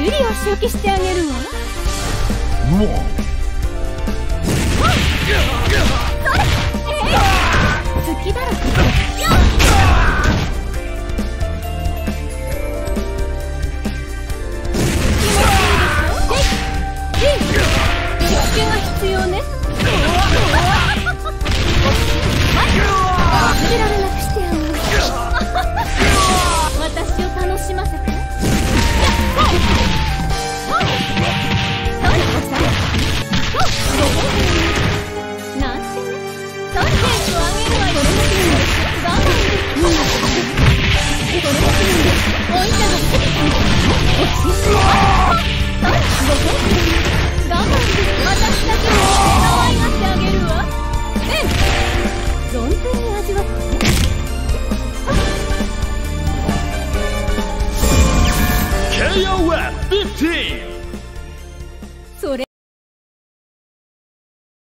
りお仕置きしてあげるわ。 LUONG。 好きだろ。気が必要ね。忘れられなくしてやる。私を楽しませて。なんてね。ペースを上げるわよ。我慢できる。それだけにおいたが過ぎた。落ち着いて。我慢で私だけに可愛がってあげるわ。存分に味わって。 KOF 15